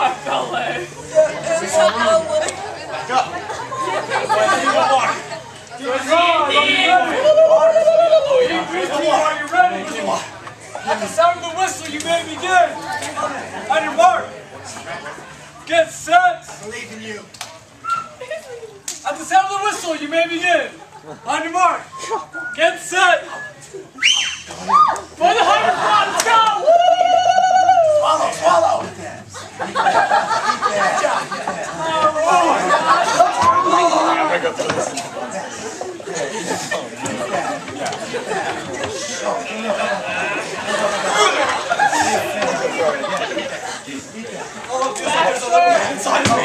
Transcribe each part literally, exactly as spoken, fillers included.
I felt like. Back up. Are you ready? At the sound of the whistle, you may begin. On your mark. Get set. Believe in you. At the sound of the whistle, you may begin. On your mark. Get set. For the hundred front, let's go! Swallow, swallow. Inside of me.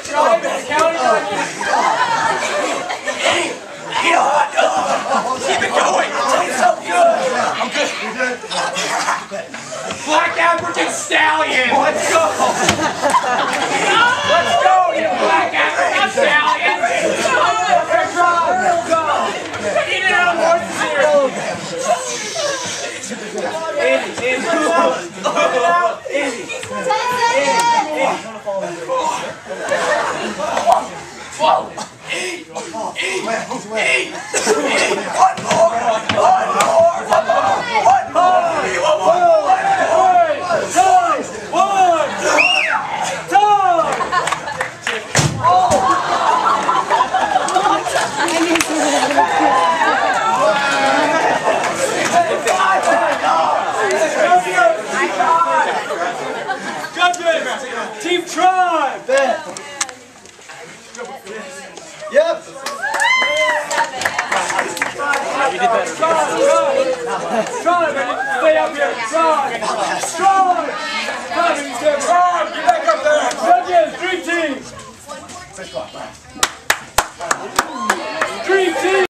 Keep it going. It's so good. I'm good. Black African stallion! Let's go. Let's go, you black African stallion! Let's go! Let's go! Eat it out, horses here! Andy, Andy, put it out! Andy! Whoa! Eat! Eat! Eat! One more! One more! One more! One more! One more! Team Tribe! Yep! You did better. Tribe! Tribe! Stay up here! Tribe! Tribe! Tribe! Tribe! Get back up there! Judges! Dream team! Dream team!